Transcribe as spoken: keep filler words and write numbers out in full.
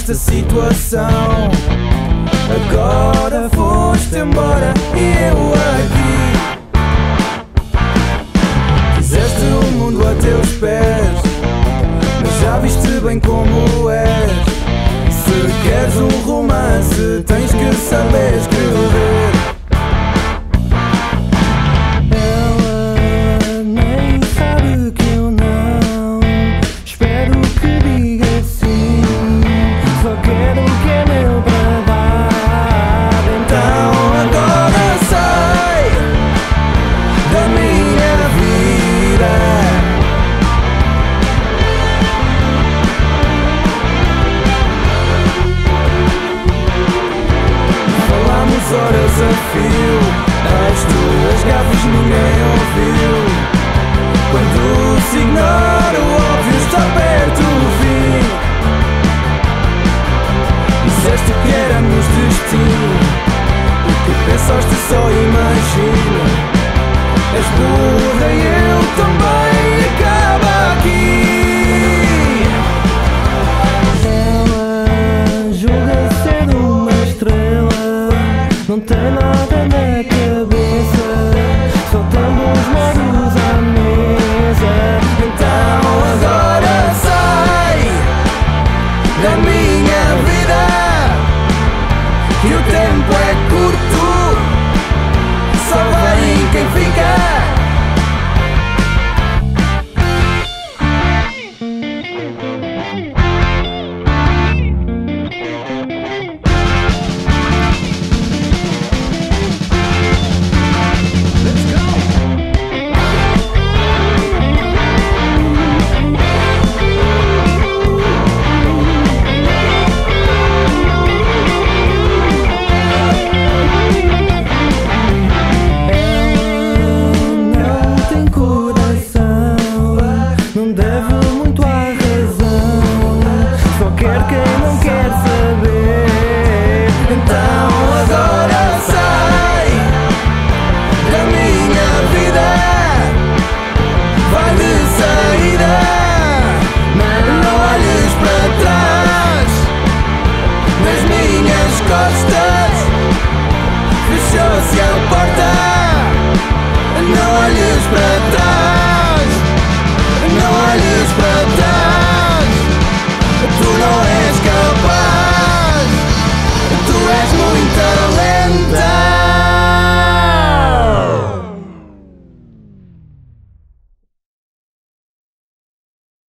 nesta situação. Agora foste embora e eu aqui. Fizeste o mundo a teus pés, mas já viste bem como és. Se queres um romance, tens que saber escrever. Ela nem sabe que eu não espero que diga sim. Só quero o que é meu para dar. Então agora sai da minha vida. Falámos horas a fio, as tuas gafas ninguém ouviu. Quando se ignora o óbvio, está perto do fim. Disseste que éramos destino, o que pensaste só imagina. És burra e eu também, acaba aqui. Ela julga ser uma estrela, não tem nada na cabeça.